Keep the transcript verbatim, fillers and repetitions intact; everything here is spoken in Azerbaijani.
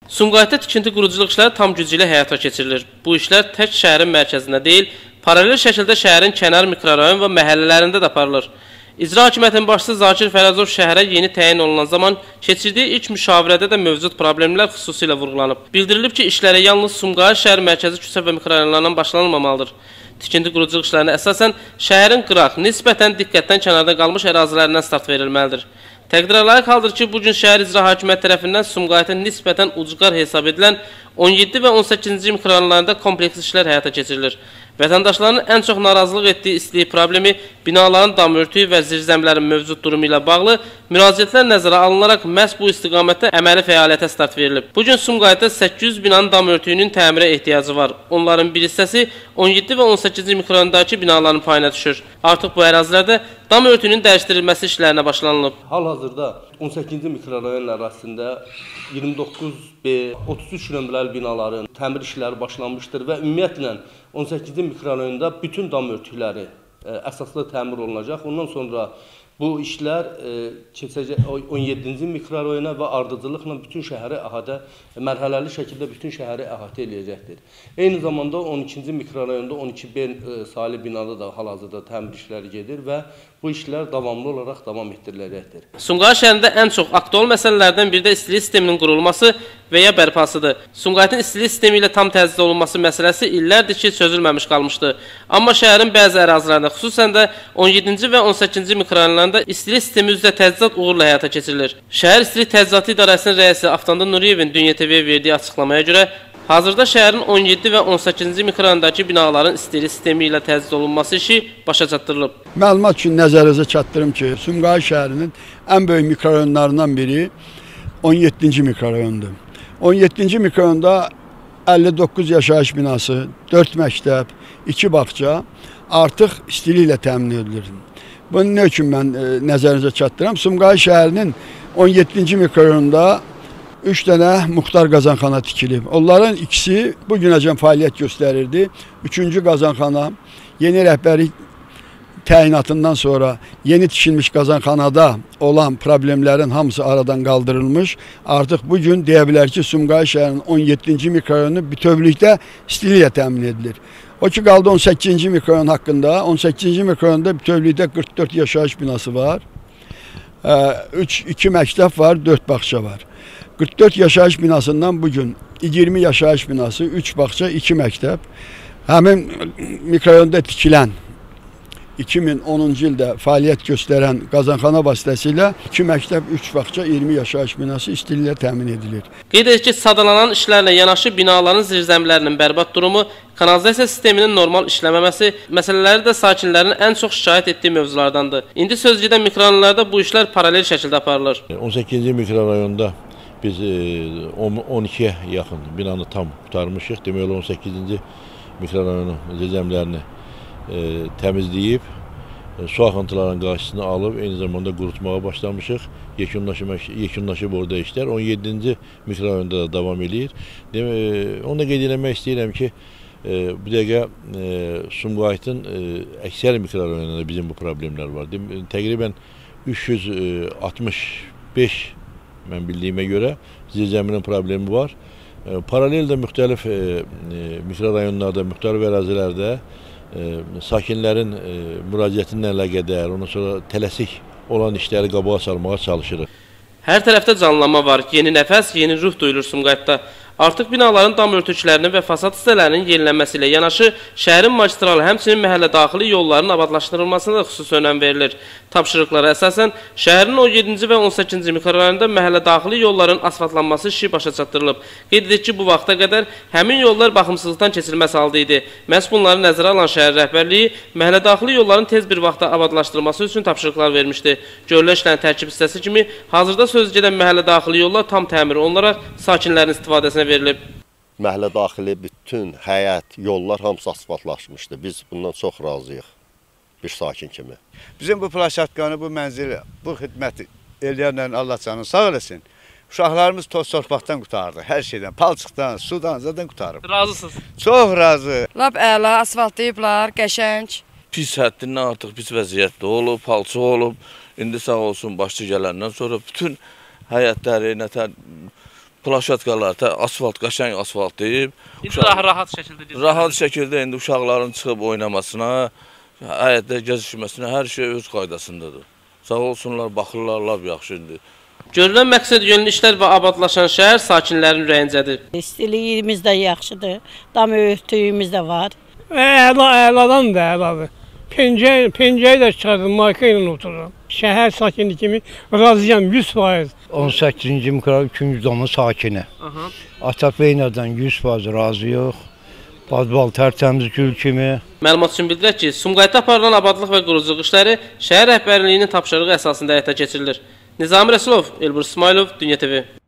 Sumqayıtda tikinti quruculuq işləri tam gücü ilə həyata keçirilir. Bu işlər tək şəhərin mərkəzində deyil, paralel şəkildə şəhərin kənar mikrorayon və məhəllələrində də aparılır. İcra Hakimiyyətinin başçısı Zakir Fərəzov şəhərə yeni təyin olunan zaman keçirdiyi ilk müşavirədə də mövcud problemlər xüsusilə vurğulanıb. Bildirilib ki, işlərə yalnız Sumqayıt şəhər mərkəzi küçə və mikrorayonlarından başlanılmamalıdır. Tikinti quruculuq işlərinə əsasən şəhərin qıraq, nisbətən diqqətdən kənarda qalmış ərazilərindən start verilməlidir. Təqdirə layiq haldır ki, bugün şəhər İcra Hakimiyyəti tərəfindən Sumqayıtın nisbətən ucqar hesab edilən on yeddi və on səkkizinci mikrorayonlarında kompleks işlər həyata keçirilir. Vətəndaşların ən çox narazılıq etdiyi istilik problemi binaların dam örtüyü və zirzəmlərin mövcud durumu ilə bağlı müraciətlər nəzərə alınaraq məhz bu istiqamətdə əməli fəaliyyətə start verilib. Bugün Sumqayıtda səkkiz yüz binanın dam örtüyünün təmirə ehtiyacı var. Onların bir hissəsi on yeddi və on səkkizinci mikrorayondakı binaların payına düşür. Artıq bu ərazilərdə dam örtüyünün dəyişdirilməsi işlərinə başlanılıb. Hal-hazırda on səkkizinci mikrorayon ərazisində iyirmi doqquz B, otuz üç nömrəli binaların təmir işləri başlanmışdır və ümumiyyətlə on səkkizinci mikrorayonda bütün dam örtükləri ə, əsaslı təmir olunacaq. Ondan sonra bu işlər ə, keçəcək on yeddinci mikrorayona və ardıcılıqla bütün şəhəri əhatə, mərhələli şəkildə bütün şəhəri əhatə edəcəkdir. Eyni zamanda on ikinci mikrorayonda on iki B saylı binada da hal-hazırda təmir işləri gedir və bu işlər davamlı olaraq davam etdiriləcəkdir. Sumqayıt şəhərində ən çox aktual məsələlərdən biri də istilik sisteminin qurulması və ya bərpasıdır. Sumqayıtın istilik sistemi ilə tam təchiz olunması məsələsi illərdir ki, çözülməmiş qalmışdı. Amma şəhərin bəzi ərazilərində, xüsusən də on yeddinci və on səkkizinci mikrorayonlarında istilik sistemi üzrə təchizat uğurla həyata keçirilir. Şəhər İstilik Təchizatı İdarəsinin rəisi Avtanda Nuriyevin Dünya T V-yə verdiyi açıqlamaya görə, hazırda şəhərin on yeddi və on səkkizinci mikrorayondakı binaların istilik sistemi ilə təchiz olunması işi başa çatdırılıb. Məlumat üçün nəzərinizə çatdırım ki, Sumqayıt şəhərinin ən böyük mikrorayonlarından biri on yeddinci mikrorayondur. on yeddinci mikrorayonda əlli doqquz yaşayış binası, dörd məktəb, iki bağça artıq istiliklə təmin edilir. Bunu nə üçün mən e, nəzərinizə çatdıram? Sumqayıt şəhərinin on yeddinci mikrorayonunda üç dənə muxtar qazanxana tikilib. Onların ikisi bu günəcən fəaliyyət göstərirdi. Üçüncü qazanxana yeni rəhbərlik təyinatından sonra yeni tikilmiş qazanxanada olan problemlərin hamısı aradan qaldırılmış. Artıq bugün deyə bilər ki, Sumqayıt şəhərinin on yeddinci mikrorayonu bütövlükdə istiliklə təmin edilir. O ki qaldı on səkkizinci mikrorayon haqqında. on səkkizinci mikrorayonda bütövlükdə qırx dörd yaşayış binası var. üç, iki məktəb var, dörd bağça var. qırx dörd yaşayış binasından bugün iyirmi yaşayış binası, üç bağça, iki məktəb. Həmin mikrorayonda tikilən iki min onuncu ildə fəaliyyət göstərən qazanxana vasitəsilə iki məktəb, üç bağça, iyirmi yaşayış binası istiliklə təmin edilir. Qeyd edir ki, sadalanan işlərlə yanaşı binaların zirzəmlərinin bərbad durumu, kanalizasiya sisteminin normal işləməməsi məsələləri də sakinlərin ən çox şikayət etdiyi mövzulardandır. İndi söz gedən mikrorayonlarda bu işlər paralel şəkildə aparılır. on səkkizinci mikrorayonda biz on ikiyə yaxın binanı tam qurtarmışıq. Demək olar on səkkizinci mikrorayonun zirzəmlərini E, təmizləyib, e, su axıntılarının qarşısını alıb, eyni zamanda qurutmağa başlamışıq. Yekunlaşıb orada işlər. on yeddinci mikrorayonda da davam edir. E, onu da qeyd eləmək istəyirəm ki, e, bu dəqiqə e, Sumqayıtın e, əksər mikrorayonunda bizim bu problemlər var. E, təqribən üç yüz altmış beş mən bildiyimə görə zirzəminin problemi var. E, paralel də müxtəlif e, e, mikrorayonlarda, müxtəlif ərazilərdə E, sakinlərin e, müraciətinlə əlaqədar, ondan sonra tələsik olan işləri qabağa salmağa çalışırıq. Hər tərəfdə canlanma var, yeni nəfəs, yeni ruh duyulur Sumqayıtda. Artıq binaların dam örtüklərinin və fasad hissələrinin yenilənməsi ilə yanaşı, şəhərin magistral, həmçinin məhəllə daxili yolların abadlaşdırılmasına da xüsusi önəm verilir. Tapşırıqlara əsasən, şəhərin on yeddinci və on səkkizinci mikrorayonunda məhəllə daxili yolların asfaltlanması işi başa çatdırılıb. Qeyd edir ki, bu vaxta qədər həmin yollar baxımsızlıqdan keçirilməz halda idi. Məhz bunları nəzərə alan şəhər rəhbərliyi məhəllə daxili yolların tez bir vaxtda abadlaşdırılması üçün tapşırıqlar vermişdi. Görülən işlərin tərkib hissəsi kimi hazırda söz gedən məhəllə daxili yollar tam təmir olunaraq sakinlərin istifadəsinə verilib. Məhəllə daxili bütün həyət, yollar hamısı asfaltlaşmışdı. Biz bundan çox razıyıq bir sakin kimi. Bizim bu plaşatkanı, bu mənzili, bu xidməti eləyənlərin Allah canını sağ eləsin. Uşaqlarımız toz torpaqdan qutardı, hər şeydən, palçıqdan, sudan, zaten qutarıb. Razısınız? Çox razı. Lap əla, asfaltlayıblar, qəşəng. Pis həddindən artıq pis vəziyyətdə olub, palçıq olub. İndi sağ olsun başçı gələndən sonra bütün həyətləri, nətər plaşatkalar, asfalt, qəşəng asfaltlayıb. İndi daha rahat şəkildə gedir. Rahat şəkildə indi uşaqların çıxıb oynamasına, həyətdə gəzişməsinə hər şey öz qaydasındadır. Sağ olsunlar, baxırlar, lap yaxşıdır. Görülən məqsəd yönlü işlər və abadlaşan şəhər sakinlərin ürəyincədir. İstiliyimiz də yaxşıdır, dam örtüyümüz də var. Əla, əladan da əladır. Pencəyi, pencəyi də çıxardım, marka ilə otururam. Şəhər sakini kimi razıyam, yüz faiz. on səkkizinci mikrorayon ikinci domun sakini. Atapeynədən yüz faiz razıyıq. Bazbal tərtəmiz gül kimi. Məlumat üçün bildirək ki, Sumqayıtda aparılan abadlıq və quruculuq işləri şəhər rəhbərliyinin tapşırığı əsasında həyata keçirilir. Nizami Rəsulov, Elbur İsmailov, Dünya T V.